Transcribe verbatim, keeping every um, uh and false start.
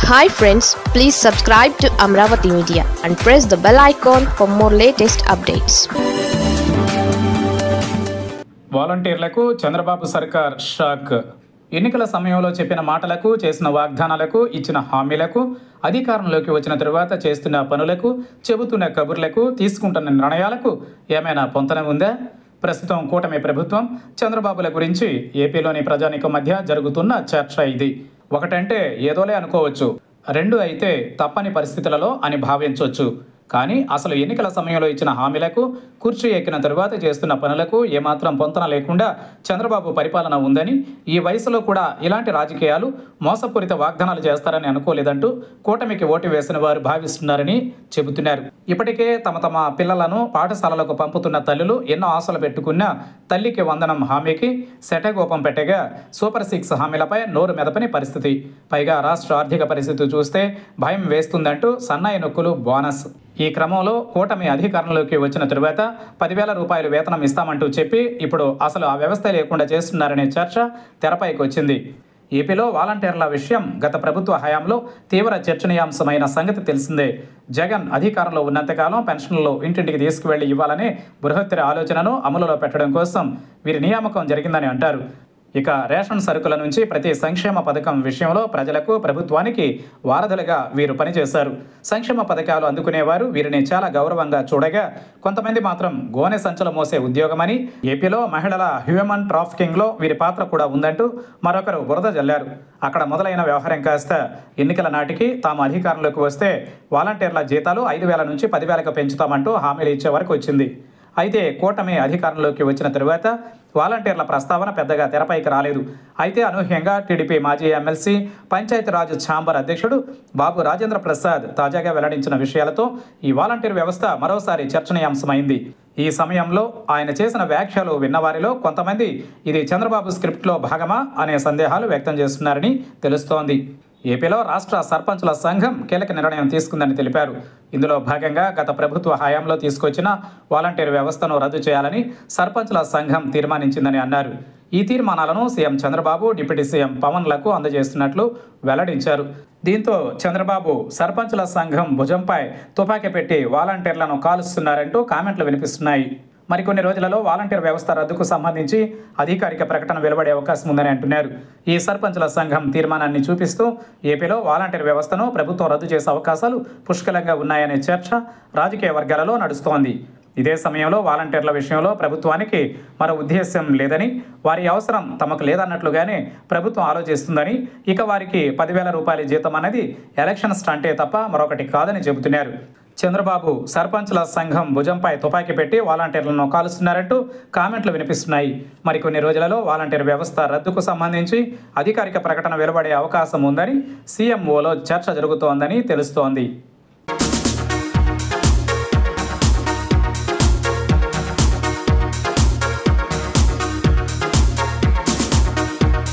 Hi friends, please subscribe to Amravati Media and press the bell icon for more latest updates. వాలంటీర్లకు చంద్రబాబు సర్కార్ shock. ఎన్నికల సమయంలో చెప్పిన మాటలకు, చేసిన వాగ్దానాలకు, ఇచ్చిన హామీలకు, అధికారంలోకి వచ్చిన తరువాత చేస్తున్న పనులకు, చెబుతున్న కబుర్లకు, తీసుకుంటున్న నిర్ణయాలకు ఏమైనా పొంతన ఉందా? ప్రస్తుతం కూటమి ప్రభుత్వం చంద్రబాబుల గురించి ఏపీలోని ప్రజానీకం మధ్య జరుగుతున్న చర్చ ఇది. ఒకటంటే ఏదోలే అనుకోవచ్చు, రెండు అయితే తప్పని పరిస్థితులలో అని భావించవచ్చు. కానీ అసలు ఎన్నికల సమయంలో ఇచ్చిన హామీలకు, కుర్చీ ఎక్కిన తరువాత చేస్తున్న పనులకు ఏమాత్రం పొంతన లేకుండా చంద్రబాబు పరిపాలన ఉందని, ఈ వయసులో కూడా ఇలాంటి రాజకీయాలు, మోసపూరిత వాగ్దానాలు చేస్తారని అనుకోలేదంటూ కూటమికి ఓటు వేసిన వారు భావిస్తున్నారని చెబుతున్నారు. ఇప్పటికే తమ తమ పిల్లలను పాఠశాలలకు పంపుతున్న తల్లులు ఎన్నో ఆశలు పెట్టుకున్న తల్లికి వందనం హామీకి శటగోపం పెట్టగా సూపర్ సిక్స్ హామీలపై నోరు మెదపని పరిస్థితి. పైగా రాష్ట్ర ఆర్థిక పరిస్థితి చూస్తే భయం వేస్తుందంటూ సన్నాయి నొక్కులు బోనస్. ఈ క్రమంలో కూటమి అధికారంలోకి వచ్చిన తరువాత పదివేల రూపాయలు వేతనం ఇస్తామంటూ చెప్పి ఇప్పుడు అసలు ఆ వ్యవస్థ లేకుండా చేస్తున్నారనే చర్చ తెరపైకి వచ్చింది. ఏపీలో వాలంటీర్ల విషయం గత ప్రభుత్వ హయాంలో తీవ్ర చర్చనీయాంశమైన సంగతి తెలిసిందే. జగన్ అధికారంలో ఉన్నంతకాలం పెన్షన్లు ఇంటింటికి తీసుకువెళ్లి ఇవ్వాలనే బృహత్తర ఆలోచనను అమలులో పెట్టడం కోసం వీరి నియామకం జరిగిందని అంటారు. ఇక రేషన్ సరుకుల నుంచి ప్రతి సంక్షేమ పథకం విషయంలో ప్రజలకు, ప్రభుత్వానికి వారధులుగా వీరు పనిచేశారు. సంక్షేమ పథకాలు అందుకునేవారు వీరిని చాలా గౌరవంగా చూడగా, కొంతమంది మాత్రం గోనె సంచులు మోసే ఉద్యోగమని, ఏపీలో మహిళల హ్యూమన్ ట్రాఫికింగ్లో వీరి పాత్ర కూడా ఉందంటూ మరొకరు బురద జల్లారు. అక్కడ మొదలైన వ్యవహారం కాస్త ఎన్నికల నాటికి తాము అధికారంలోకి వస్తే వాలంటీర్ల జీతాలు ఐదు వేల నుంచి పదివేలకు పెంచుతామంటూ హామీలు ఇచ్చే వరకు వచ్చింది. అయితే కూటమి అధికారంలోకి వచ్చిన తరువాత వాలంటీర్ల ప్రస్తావన పెద్దగా తెరపైకి రాలేదు. అయితే అనూహ్యంగా టీడీపీ మాజీ ఎమ్మెల్సీ, పంచాయతీరాజ్ ఛాంబర్ అధ్యక్షుడు బాబు రాజేంద్ర ప్రసాద్ తాజాగా వెల్లడించిన విషయాలతో ఈ వాలంటీర్ వ్యవస్థ మరోసారి చర్చనీయాంశమైంది. ఈ సమయంలో ఆయన చేసిన వ్యాఖ్యలు విన్నవారిలో కొంతమంది ఇది చంద్రబాబు స్క్రిప్ట్లో భాగమా అనే సందేహాలు వ్యక్తం చేస్తున్నారని తెలుస్తోంది. ఏపీలో రాష్ట్ర సర్పంచుల సంఘం కీలక నిర్ణయం తీసుకుందని తెలిపారు. ఇందులో భాగంగా గత ప్రభుత్వ హయాంలో తీసుకొచ్చిన వాలంటీర్ వ్యవస్థను రద్దు చేయాలని సర్పంచుల సంఘం తీర్మానించిందని అన్నారు. ఈ తీర్మానాలను సీఎం చంద్రబాబు, డిప్యూటీ సీఎం పవన్లకు అందజేస్తున్నట్లు వెల్లడించారు. దీంతో చంద్రబాబు సర్పంచుల సంఘం భుజంపై తుపాకీ పెట్టి వాలంటీర్లను కాలుస్తున్నారంటూ కామెంట్లు వినిపిస్తున్నాయి. మరికొన్ని రోజులలో వాలంటీర్ వ్యవస్థ రద్దుకు సంబంధించి అధికారిక ప్రకటన వెలువడే అవకాశం ఉందని అంటున్నారు. ఈ సర్పంచుల సంఘం తీర్మానాన్ని చూపిస్తూ ఏపీలో వాలంటీర్ వ్యవస్థను ప్రభుత్వం రద్దు చేసే అవకాశాలు పుష్కలంగా ఉన్నాయనే చర్చ రాజకీయ వర్గాలలో నడుస్తోంది. ఇదే సమయంలో వాలంటీర్ల విషయంలో ప్రభుత్వానికి మరో ఉద్దేశ్యం లేదని, వారి అవసరం తమకు లేదన్నట్లుగానే ప్రభుత్వం ఆలోచిస్తుందని, ఇక వారికి పదివేల రూపాయల జీతం అనేది ఎలక్షన్ స్టంటే తప్ప మరొకటి కాదని చెబుతున్నారు. చంద్రబాబు సర్పంచుల సంఘం భుజంపై తుపాకీ పెట్టి వాలంటీర్లను కాలుస్తున్నారంటూ కామెంట్లు వినిపిస్తున్నాయి. మరికొన్ని రోజులలో వాలంటీర్ వ్యవస్థ రద్దుకు సంబంధించి అధికారిక ప్రకటన వెలువడే అవకాశం ఉందని సీఎంఓలో చర్చ జరుగుతోందని తెలుస్తోంది.